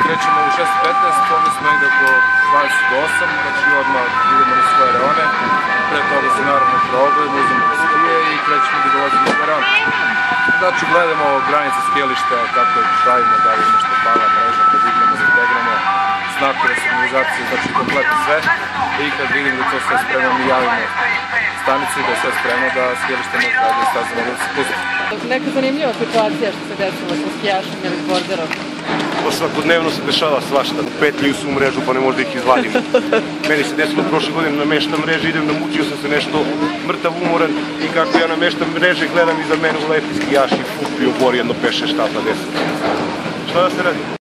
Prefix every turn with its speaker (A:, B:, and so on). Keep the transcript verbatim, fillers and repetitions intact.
A: krećemo u šest i petnaest, ovdje smo negdje oko dvadeset osam, znači odmah idemo na svoje reone. Pre toga se naravno probujemo, uzmemo skije i krećemo da dolazimo u reon. Znači gledamo granice skijališta, kako je pravimo, da li nešto pala mreža, kad igramo, zategramo, znakove, signalizacije, znači kompletno sve. I kad vidim da to sve spremno, mi javimo stanici da je sve spremno, da skijalište može dalje staze mogu da se pusti.
B: Neka zanimljiva situacija što se desila sa skijašom ili borderom?
C: Pa svakodnevno se dešava svašta. Petljuju su u mrežu pa ne možda ih izvadimo. Meni se desilo prošle godine nameštam mreže, idem namučio sam se nešto mrtav umoran i kako ja nameštam mreže gledam iza mene uleti skijaš i fup i obori jedno pet šest štapa deset. Šta da se radi?